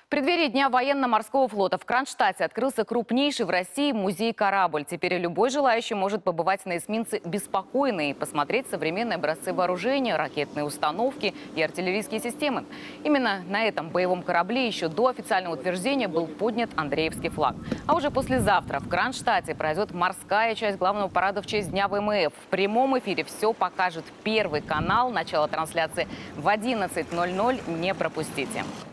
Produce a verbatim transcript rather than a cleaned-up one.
В преддверии Дня военно-морского флота в Кронштадте открылся крупнейший в России музей-корабль. Теперь любой желающий может побывать на эсминце «Беспокойный» и посмотреть современные образцы вооружения, ракетные установки и артиллерийские системы. Именно на этом боевом корабле еще до официального утверждения был поднят Андреевский флаг. А уже послезавтра в Кронштадте пройдет морская часть главного парада в честь Дня ВМФ. В прямом эфире все покажет Первый канал. Начало трансляции в одиннадцать ноль ноль. Не пропустите.